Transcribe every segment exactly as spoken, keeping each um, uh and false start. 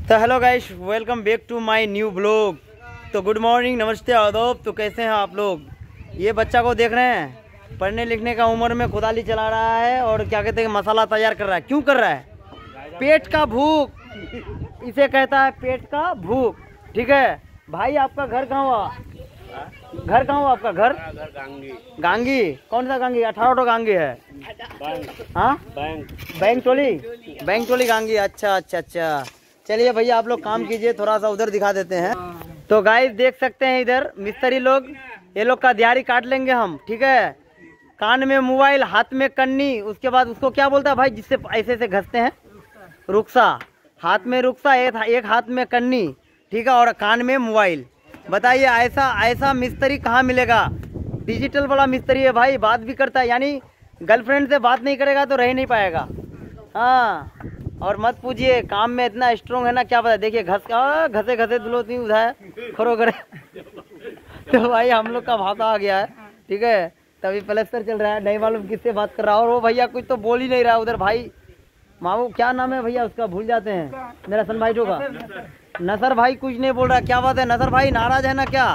तो hello guys, welcome back to my new blog. तो good morning, नमस्ते, आदाब। तो कैसे हैं आप लोग? ये बच्चा को देख रहे हैं, पढ़ने लिखने का उम्र में कुदाली चला रहा है और क्या कहते हैं मसाला तैयार कर रहा है। क्यों कर रहा है? पेट का भूख, इसे कहता है पेट का भूख। ठीक है भाई, आपका घर कहाँ हुआ? घर कहाँ हुआ आपका? घर गांगी। गांगी कौन सा गांगी? अठारह तो गांगी है। हाँ, बैंक बैंक टोली, बैंक टोली गांगी। अच्छा अच्छा अच्छा, चलिए भैया आप लोग काम कीजिए, थोड़ा सा उधर दिखा देते हैं। तो गाइस देख सकते हैं इधर मिस्त्री लोग, ये लोग का दिहाड़ी काट लेंगे हम। ठीक है, कान में मोबाइल, हाथ में कन्नी, उसके बाद उसको क्या बोलता है भाई जिससे ऐसे से घसते हैं? रुक्सा। हाथ में रुक्सा, एक, एक हाथ में कन्नी, ठीक है, और कान में मोबाइल। बताइए ऐसा ऐसा मिस्त्री कहाँ मिलेगा? डिजिटल वाला मिस्त्री है भाई, बात भी करता है, यानी गर्लफ्रेंड से बात नहीं करेगा तो रह नहीं पाएगा। हाँ, और मत पूछिए, काम में इतना स्ट्रॉन्ग है ना, क्या पता। देखिए घस घसे घसे दुलोती उधार खरो करे। तो भाई हम लोग का भाषा आ गया है। ठीक है, तभी प्लस्तर चल रहा है, नहीं मालूम किससे बात कर रहा है। और वो भैया कुछ तो बोल ही नहीं रहा उधर। भाई मामू क्या नाम है भैया उसका, भूल जाते हैं। मेरा सन भाई होगा नसर भाई, कुछ नहीं बोल रहा। क्या बात है नसर भाई, नाराज है ना क्या?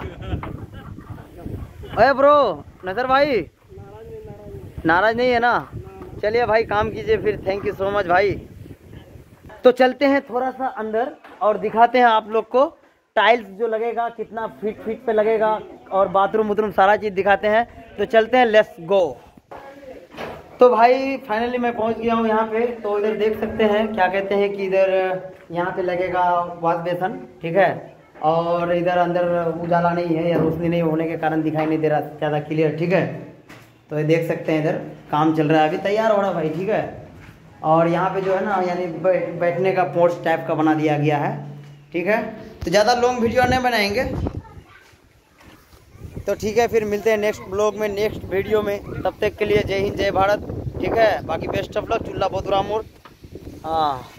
अरे ब्रो नसर भाई नाराज नहीं है ना? चलिए भाई काम कीजिए फिर, थैंक यू सो मच भाई। तो चलते हैं थोड़ा सा अंदर और दिखाते हैं आप लोग को टाइल्स जो लगेगा कितना फीट फीट पे लगेगा, और बाथरूम वूथरूम सारा चीज़ दिखाते हैं। तो चलते हैं, लेट्स गो। तो भाई फाइनली मैं पहुंच गया हूं यहाँ पे। तो इधर देख सकते हैं, क्या कहते हैं कि इधर यहाँ पे लगेगा वॉश बेसन। ठीक है, और इधर अंदर उजाला नहीं है या रोशनी नहीं होने के कारण दिखाई नहीं दे रहा ज़्यादा क्लियर। ठीक है, तो ये देख सकते हैं इधर काम चल रहा है, अभी तैयार हो रहा है भाई। ठीक है, और यहाँ पे जो है ना, यानी बैठने का पोर्च टाइप का बना दिया गया है। ठीक है, तो ज़्यादा लॉन्ग वीडियो नहीं बनाएंगे। तो ठीक है, फिर मिलते हैं नेक्स्ट ब्लॉग में, नेक्स्ट वीडियो में। तब तक के लिए जय हिंद, जय भारत। ठीक है, बाकी बेस्ट ऑफ लक। चूल्हा बहुत बुरा मोड़। हाँ।